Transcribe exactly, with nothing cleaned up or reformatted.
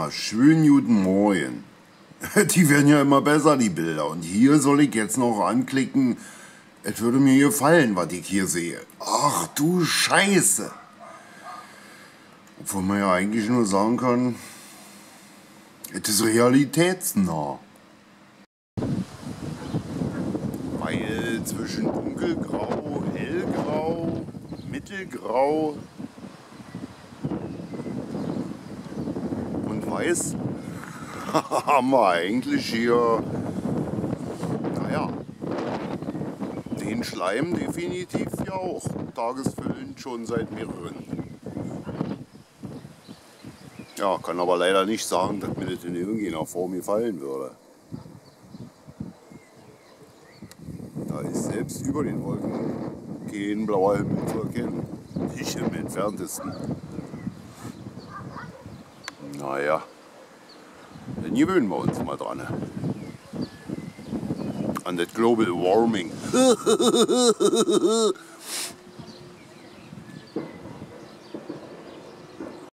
Ja, schönen guten Morgen. Die werden ja immer besser, die Bilder. Und hier soll ich jetzt noch anklicken, es würde mir gefallen, was ich hier sehe. Ach du Scheiße. Obwohl man ja eigentlich nur sagen kann, es ist realitätsnah. Weil zwischen dunkelgrau, hellgrau, mittelgrau und weiß haben wir eigentlich hier, naja, den Schleim definitiv ja auch tagesfüllend schon seit mehreren. Ja, kann aber leider nicht sagen, dass mir das in irgendeiner Form gefallen würde. Da ist selbst über den Wolken kein blauer Himmel zu erkennen. Nicht im entferntesten. Naja, dann gewöhnen wir uns mal dran. An das Global Warming.